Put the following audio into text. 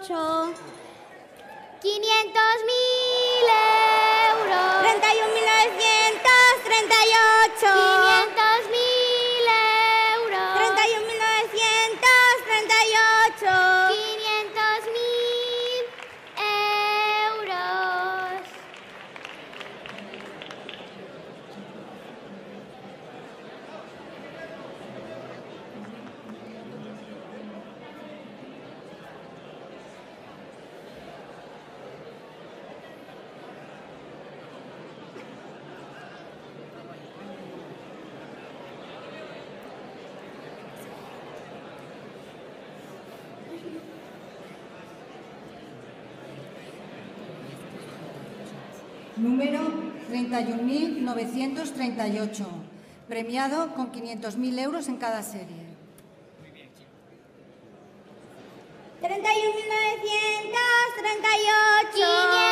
500.000 euros. 31.938. 500.000 euros. 31.938. 500.000 euros. Número 31.938, premiado con 500.000 euros en cada serie. 31.938.